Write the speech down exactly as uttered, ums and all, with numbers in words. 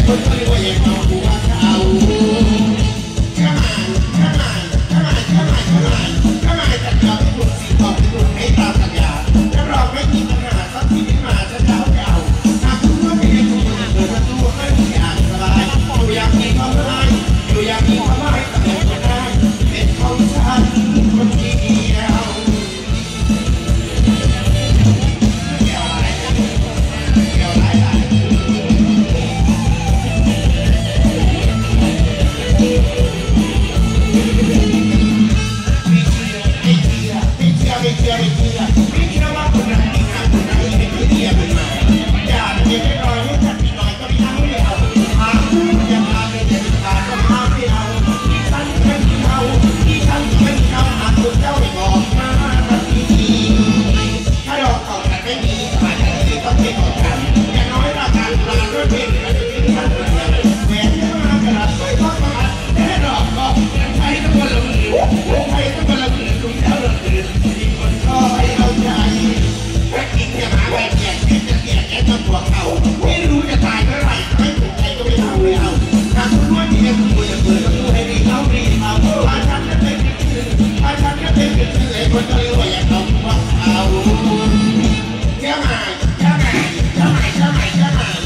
คนก็เรียกว่าอย่างเอาหัวเขาข้ามาข้ามาข้ามาข้ามาข้ามาข้ามาจัดการให้ถูกสีตอบให้ถูกให้ตามสัญญารับรองไม่มีปัญหาสักทีไม่มาจะเจ้าเก่าหากคุณว่าไม่ได้คุณจะเปิดประตูให้ทุกอย่างสบายอยู่อย่างมีความหมายอยู่อย่างมีความหมายตลอดได้เป็นของฉันคนเดียวคนก็เรียกว่าอย่างเอาหัวเขาเจ้าหมายเจ้าหมายเจ้าหมายเจ้าหมายเจ้าหมาย